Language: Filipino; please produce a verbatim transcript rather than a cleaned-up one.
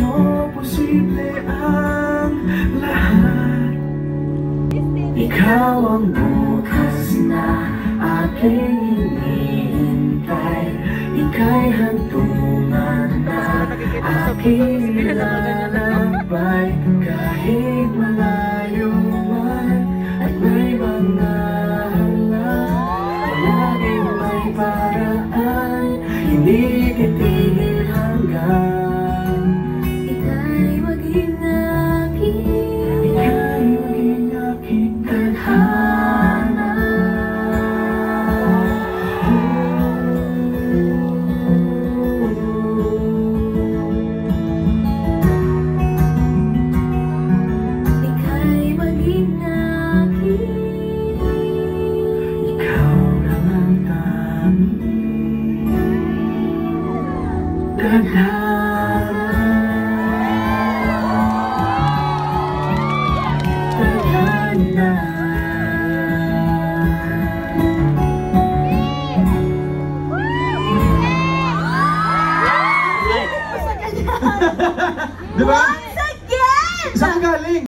mo posible ang lahat. Ikaw ang bukas na aking hinihintay. Ika'y hantungan na aking nilalakbay. Kahit malayo man at may mga halang, laging may paraan. Hindi titigil hanggang ika'y maging aking, ika'y maging aking tadhana. ika'y maging aking, Ikaw lang ang tanging tadhana. Tadhana. Diba? once again! Saan galing?